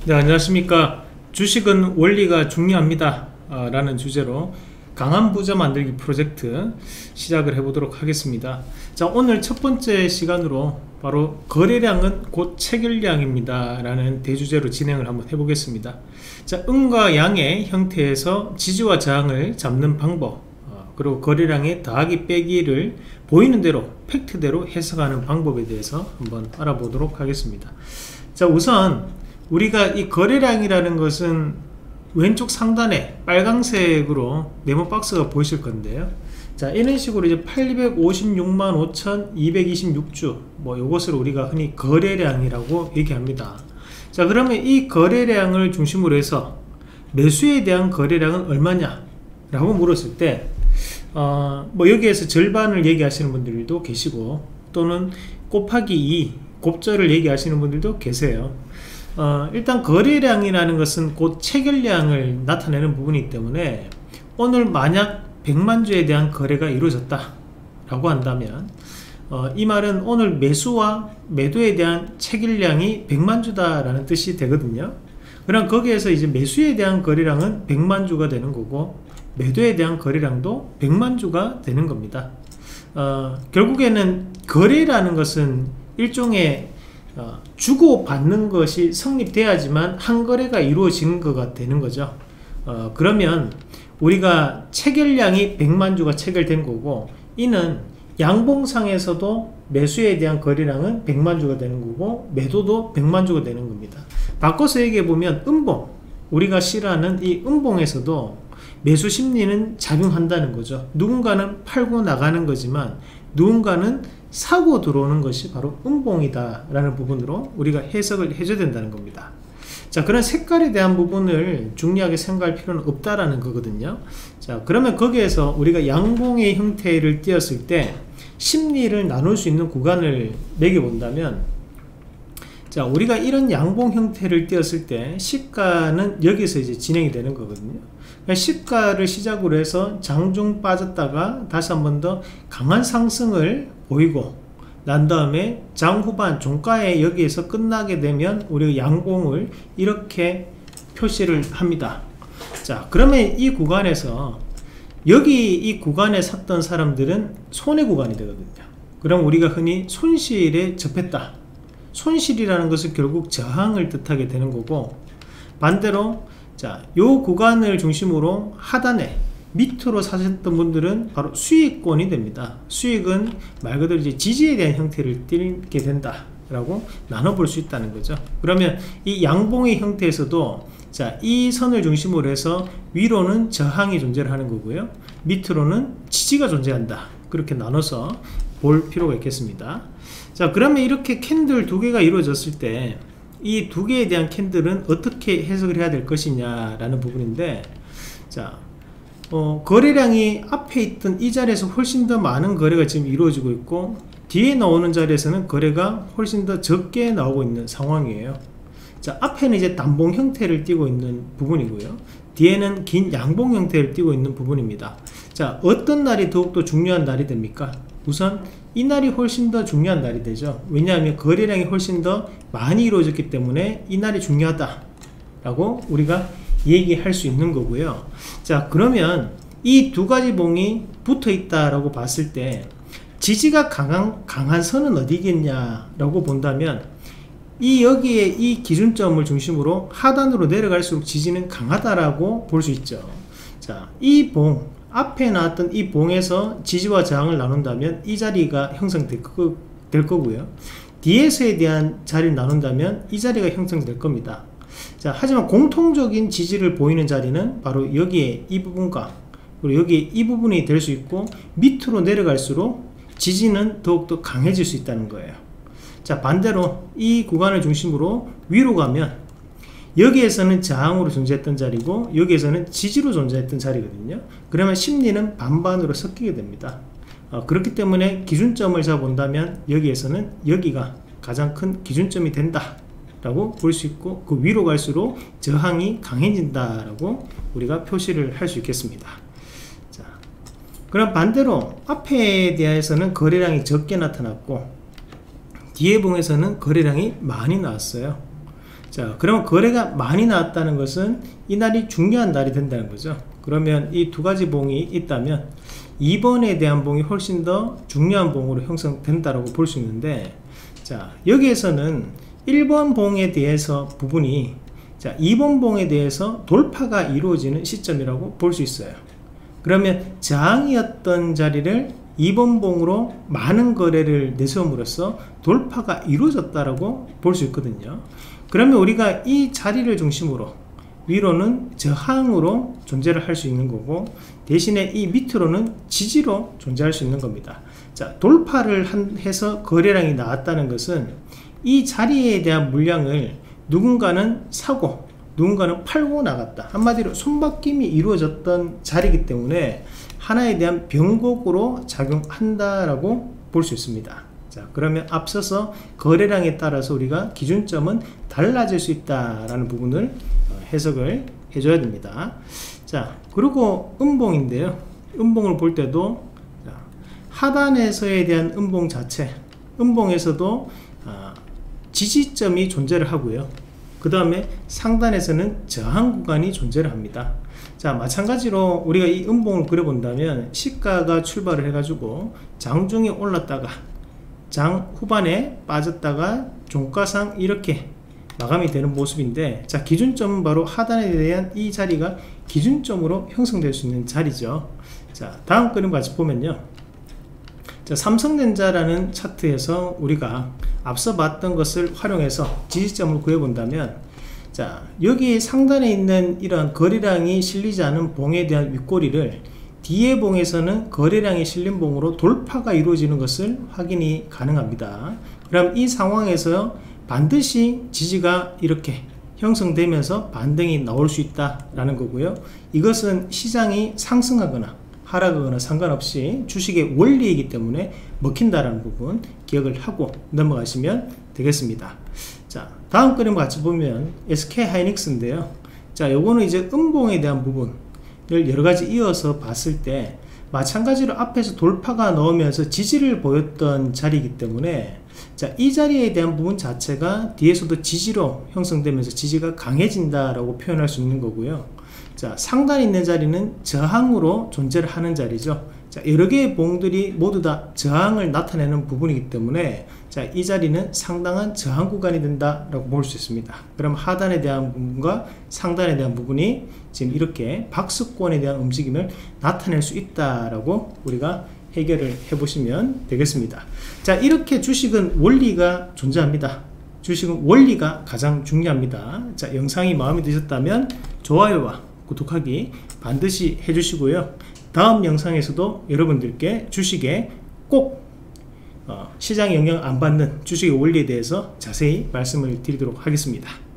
네, 안녕하십니까. 주식은 원리가 중요합니다. 라는 주제로 강한 부자 만들기 프로젝트 시작을 해보도록 하겠습니다. 자, 오늘 첫 번째 시간으로 바로 거래량은 곧 체결량입니다. 라는 대주제로 진행을 한번 해보겠습니다. 자, 음과 양의 형태에서 지지와 저항을 잡는 방법, 그리고 거래량의 더하기 빼기를 보이는 대로 팩트대로 해석하는 방법에 대해서 한번 알아보도록 하겠습니다. 자, 우선 우리가 이 거래량이라는 것은 왼쪽 상단에 빨강색으로 네모 박스가 보이실 건데요. 자, 이런 식으로 이제 856만 5226주, 요것을 우리가 흔히 거래량이라고 얘기합니다. 자, 그러면 이 거래량을 중심으로 해서 매수에 대한 거래량은 얼마냐 라고 물었을 때 여기에서 절반을 얘기하시는 분들도 계시고, 또는 곱하기 2 곱절을 얘기하시는 분들도 계세요. 일단 거래량이라는 것은 곧 체결량을 나타내는 부분이기 때문에, 오늘 만약 100만 주에 대한 거래가 이루어졌다 라고 한다면 이 말은 오늘 매수와 매도에 대한 체결량이 100만 주다 라는 뜻이 되거든요. 그럼 거기에서 이제 매수에 대한 거래량은 100만 주가 되는 거고, 매도에 대한 거래량도 100만 주가 되는 겁니다. 결국에는 거래라는 것은 일종의 주고받는 것이 성립돼야지만 한 거래가 이루어지는 거가 되는 거죠. 그러면 우리가 체결량이 100만 주가 체결된 거고, 이는 양봉상에서도 매수에 대한 거래량은 100만 주가 되는 거고, 매도도 100만 주가 되는 겁니다. 바꿔서 얘기해 보면 음봉, 우리가 싫어하는 이 음봉에서도 매수 심리는 작용한다는 거죠. 누군가는 팔고 나가는 거지만 누군가는 사고 들어오는 것이 바로 음봉이다 라는 부분으로 우리가 해석을 해줘야 된다는 겁니다. 자, 그런 색깔에 대한 부분을 중요하게 생각할 필요는 없다라는 거거든요. 자, 그러면 거기에서 우리가 양봉의 형태를 띄었을 때 심리를 나눌 수 있는 구간을 매겨본다면, 자, 우리가 이런 양봉 형태를 띄었을 때 시가는 여기서 이제 진행이 되는 거거든요. 그러니까 시가를 시작으로 해서 장중 빠졌다가 다시 한 번 더 강한 상승을 보이고 난 다음에 장 후반 종가에 여기에서 끝나게 되면 우리가 양봉을 이렇게 표시를 합니다. 자, 그러면 이 구간에서 여기 이 구간에 샀던 사람들은 손해 구간이 되거든요. 그럼 우리가 흔히 손실에 접했다, 손실이라는 것은 결국 저항을 뜻하게 되는 거고, 반대로 자, 요 구간을 중심으로 하단에 밑으로 사셨던 분들은 바로 수익권이 됩니다. 수익은 말 그대로 이제 지지에 대한 형태를 띠게 된다 라고 나눠볼 수 있다는 거죠. 그러면 이 양봉의 형태에서도 자, 이 선을 중심으로 해서 위로는 저항이 존재를 하는 거고요, 밑으로는 지지가 존재한다, 그렇게 나눠서 볼 필요가 있겠습니다. 자, 그러면 이렇게 캔들 두 개가 이루어졌을 때 이 두 개에 대한 캔들은 어떻게 해석을 해야 될 것이냐 라는 부분인데, 자, 거래량이 앞에 있던 이 자리에서 훨씬 더 많은 거래가 지금 이루어지고 있고, 뒤에 나오는 자리에서는 거래가 훨씬 더 적게 나오고 있는 상황이에요. 자, 앞에는 이제 단봉 형태를 띠고 있는 부분이고요, 뒤에는 긴 양봉 형태를 띠고 있는 부분입니다. 자, 어떤 날이 더욱더 중요한 날이 됩니까? 우선 이 날이 훨씬 더 중요한 날이 되죠. 왜냐하면 거래량이 훨씬 더 많이 이루어졌기 때문에 이 날이 중요하다 라고 우리가 얘기할 수 있는 거고요. 자, 그러면 이 두 가지 봉이 붙어 있다라고 봤을 때 지지가 강한 선은 어디겠냐 라고 본다면, 여기에 이 기준점을 중심으로 하단으로 내려갈수록 지지는 강하다라고 볼 수 있죠. 자, 이 봉, 앞에 나왔던 이 봉에서 지지와 저항을 나눈다면 이 자리가 형성될 거고요, 뒤에서에 대한 자리를 나눈다면 이 자리가 형성될 겁니다. 자, 하지만 공통적인 지지를 보이는 자리는 바로 여기에 이 부분과 그리고 여기에 이 부분이 될 수 있고, 밑으로 내려갈수록 지지는 더욱더 강해질 수 있다는 거예요. 자, 반대로 이 구간을 중심으로 위로 가면 여기에서는 저항으로 존재했던 자리고 여기에서는 지지로 존재했던 자리거든요. 그러면 심리는 반반으로 섞이게 됩니다. 그렇기 때문에 기준점을 잡아본다면 여기에서는 여기가 가장 큰 기준점이 된다 라고 볼 수 있고, 그 위로 갈수록 저항이 강해진다 라고 우리가 표시를 할 수 있겠습니다. 자, 그럼 반대로 앞에 대해서는 거래량이 적게 나타났고 뒤에 봉에서는 거래량이 많이 나왔어요. 자, 그러면 거래가 많이 나왔다는 것은 이날이 중요한 날이 된다는 거죠. 그러면 이 두 가지 봉이 있다면 2번에 대한 봉이 훨씬 더 중요한 봉으로 형성된다라고 볼 수 있는데, 자, 여기에서는 1번 봉에 대해서 부분이, 자, 2번 봉에 대해서 돌파가 이루어지는 시점이라고 볼 수 있어요. 그러면 저항이었던 자리를 2번 봉으로 많은 거래를 내세움으로써 돌파가 이루어졌다라고 볼 수 있거든요. 그러면 우리가 이 자리를 중심으로 위로는 저항으로 존재를 할 수 있는 거고, 대신에 이 밑으로는 지지로 존재할 수 있는 겁니다. 자, 돌파를 해서 거래량이 나왔다는 것은 이 자리에 대한 물량을 누군가는 사고 누군가는 팔고 나갔다, 한마디로 손바뀜이 이루어졌던 자리이기 때문에 하나에 대한 변곡으로 작용한다라고 볼 수 있습니다. 자, 그러면 앞서서 거래량에 따라서 우리가 기준점은 달라질 수 있다라는 부분을 해석을 해줘야 됩니다. 자, 그리고 음봉인데요. 음봉을 볼 때도 하단에서에 대한 음봉 자체, 음봉에서도 지지점이 존재를 하고요. 그 다음에 상단에서는 저항 구간이 존재를 합니다. 자, 마찬가지로 우리가 이 음봉을 그려본다면 시가가 출발을 해가지고 장중에 올랐다가 장 후반에 빠졌다가 종가상 이렇게 마감이 되는 모습인데, 자, 기준점은 바로 하단에 대한 이 자리가 기준점으로 형성될 수 있는 자리죠. 자, 다음 그림 같이 보면요. 자, 삼성전자라는 차트에서 우리가 앞서 봤던 것을 활용해서 지지점을 구해본다면, 자, 여기 상단에 있는 이러한 거래량이 실리지 않은 봉에 대한 윗꼬리를 뒤에 봉에서는 거래량이 실린 봉으로 돌파가 이루어지는 것을 확인이 가능합니다. 그럼 이 상황에서 반드시 지지가 이렇게 형성되면서 반등이 나올 수 있다라는 거고요. 이것은 시장이 상승하거나 하락하거나 상관없이 주식의 원리이기 때문에 먹힌다라는 부분 기억을 하고 넘어가시면 되겠습니다. 자, 다음 그림 같이 보면 SK하이닉스인데요. 자, 요거는 이제 음봉에 대한 부분을 여러가지 이어서 봤을 때 마찬가지로 앞에서 돌파가 나오면서 지지를 보였던 자리이기 때문에, 자, 이 자리에 대한 부분 자체가 뒤에서도 지지로 형성되면서 지지가 강해진다라고 표현할 수 있는 거고요. 자, 상단에 있는 자리는 저항으로 존재를 하는 자리죠. 자, 여러 개의 봉들이 모두 다 저항을 나타내는 부분이기 때문에, 자, 이 자리는 상당한 저항 구간이 된다라고 볼 수 있습니다. 그럼 하단에 대한 부분과 상단에 대한 부분이 지금 이렇게 박스권에 대한 움직임을 나타낼 수 있다라고 우리가 해결을 해보시면 되겠습니다. 자, 이렇게 주식은 원리가 존재합니다. 주식은 원리가 가장 중요합니다. 자, 영상이 마음에 드셨다면 좋아요와 구독하기 반드시 해주시고요. 다음 영상에서도 여러분들께 주식에 꼭 시장 영향 안 받는 주식의 원리에 대해서 자세히 말씀을 드리도록 하겠습니다.